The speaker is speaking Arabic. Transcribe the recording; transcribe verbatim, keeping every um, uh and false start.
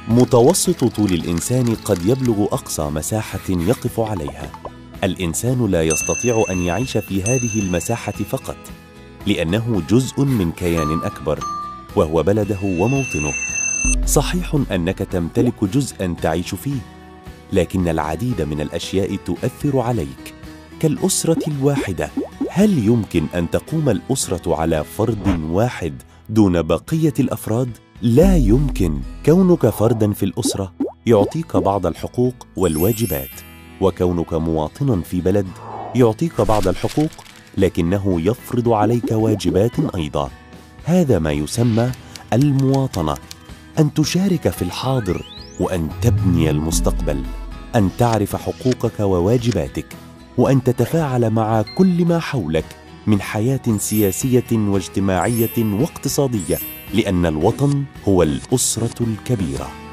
متوسط طول الإنسان قد يبلغ أقصى مساحة يقف عليها. الإنسان لا يستطيع أن يعيش في هذه المساحة فقط، لأنه جزء من كيان أكبر، وهو بلده وموطنه. صحيح أنك تمتلك جزءاً تعيش فيه، لكن العديد من الأشياء تؤثر عليك، كالأسرة الواحدة. هل يمكن أن تقوم الأسرة على فرد واحد دون بقية الأفراد؟ لا يمكن. كونك فرداً في الأسرة يعطيك بعض الحقوق والواجبات، وكونك مواطناً في بلد يعطيك بعض الحقوق لكنه يفرض عليك واجبات أيضاً. هذا ما يسمى المواطنة، أن تشارك في الحاضر وأن تبني المستقبل، أن تعرف حقوقك وواجباتك، وأن تتفاعل مع كل ما حولك من حياة سياسية واجتماعية واقتصادية، لأن الوطن هو الأسرة الكبيرة.